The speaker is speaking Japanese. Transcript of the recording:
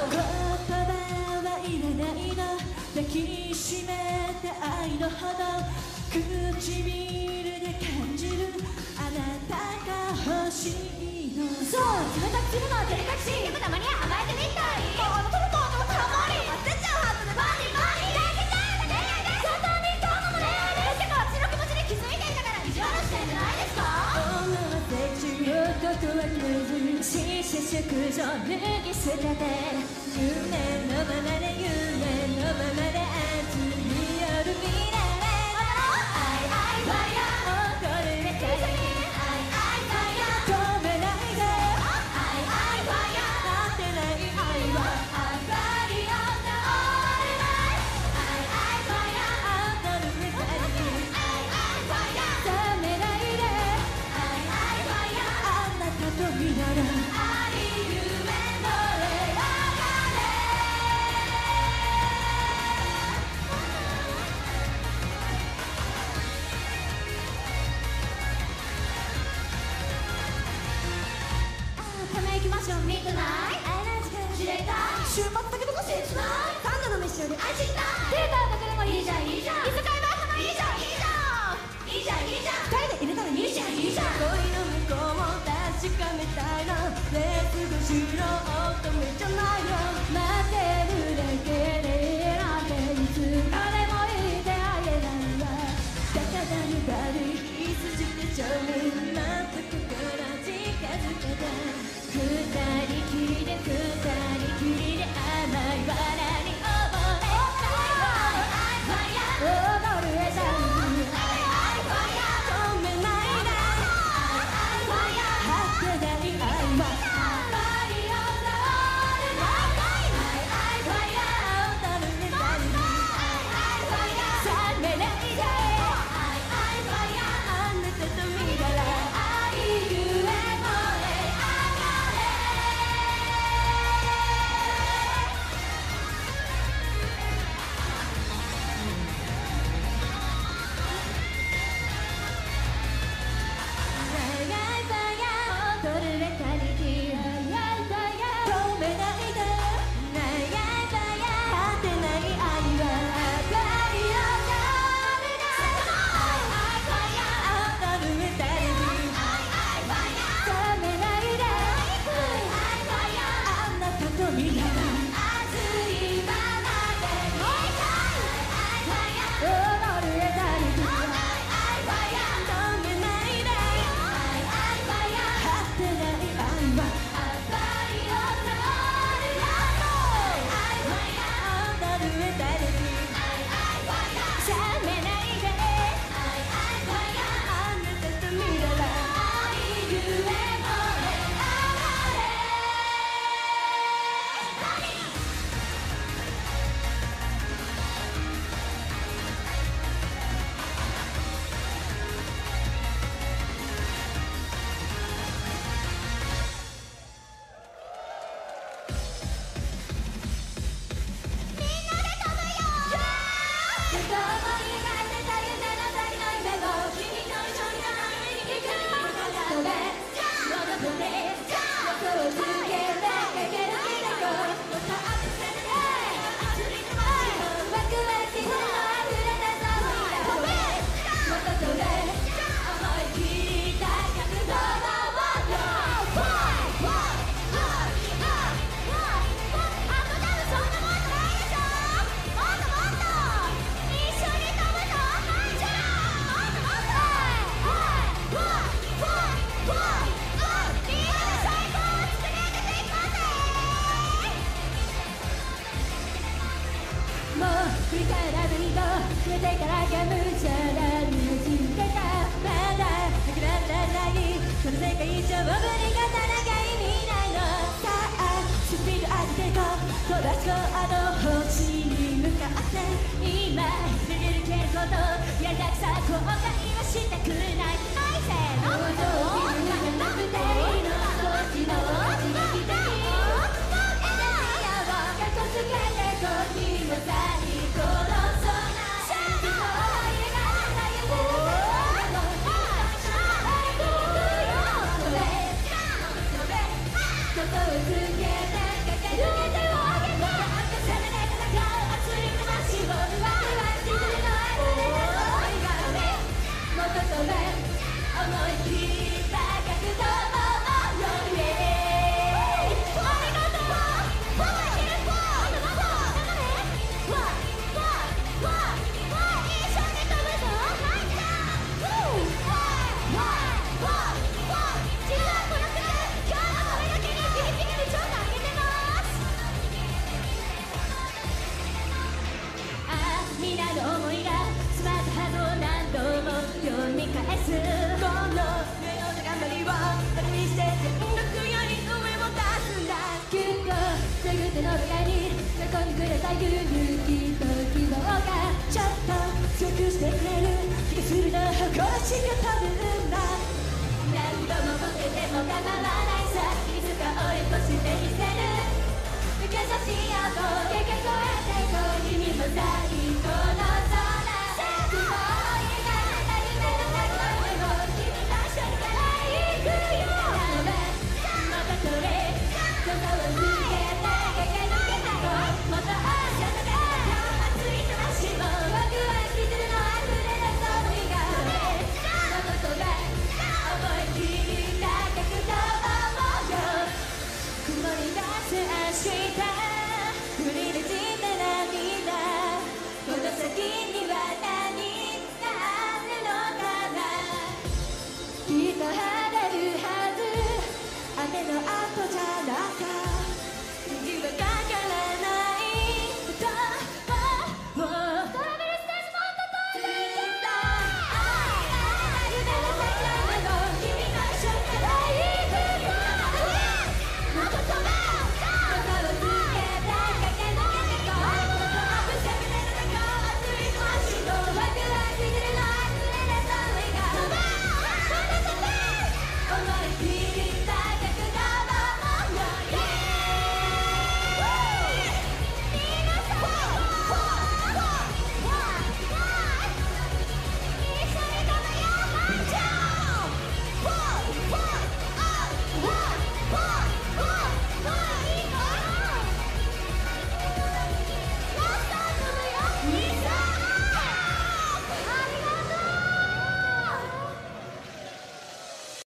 はいらないの抱きしめて愛のほど唇で感じるあなたが欲しいのそう冷たくするのは照れ隠しでもたまには甘えてみたいもうのともとのたまり忘れちゃうはずでバニバニできちゃうだけで簡単にどうも恋愛ですけどあっちの気持ちに気づいていたから意地悪してんじゃないですか女はセクシー男はクイズし食上脱ぎ捨てて夢のままで夢のままで熱い夜見られない愛ファイヤー踊るべき愛ファイヤー止めないで愛ファイヤー当てない愛は明かりを灯る愛ファイヤー踊るべき愛ファイヤー冷めないで愛ファイヤーあなたと見ならミッドナイト知れた週末だけどご切ないサンドの飯より愛したいデータだけでもいいじゃんいいじゃんいつかいばさまいいじゃんいいじゃんいいじゃんいいじゃん二人で入れたらいいじゃんいいじゃん恋の向こうを確かめたいのレース後ろ乙女じゃないよ待ってるだけで選んでいつまでもいてあげないわだからにバディいつじてちょい満足から近づけて二人きりで二人きりで甘い藁に溺れたい踊るエサに止めないで果てない愛は明かりを灯る踊るエサに冷めないであなたと見たら愛ゆえ振り返らずにと触れてからが無茶なにじんでたまだ諦められないこの世界上ぶりがたらが意味ないのさあスピード上げていこう飛ばしこうあの星に向かって今できるけどやりたくさ後悔はしたくない愛せのもとを君がなくていいの少しの刺激的エネルギーをかっこつけて時のさこの空シャープと入れないでことをつけて駆け抜けてをあげ思い切り高く飛ぼうよイエーイありがとうフォーいけるフォー頑張れフォーフォーフォーフォー一緒に飛ぶぞはいじゃあフォーフォーフォーフォー自分はこの曲今日のこれだけにピリピリで超上げてますああ皆の思いが詰まったはずを何度も読み返すこの目の頑張りをバレにして全力より上を出すんだきっとすぐ手の上に横にくれた勇気と希望がちょっと強くしてくれる気がするな誇らしく飛ぶんだ何度もボケても構わないさいつか追い越してみせる目指し合おう経験超えていこう君も最高の空雲を描いた夢の中でも君と一緒にから行くよまたそれそこをつけて駆け抜けたろもっと朝の熱い魂もワクワクするの溢れる想いがその空思い切り高く飛ぼうよ曇り出す明日降り出した涙この先には何があるのかなきっと晴れるはず雨の後じゃ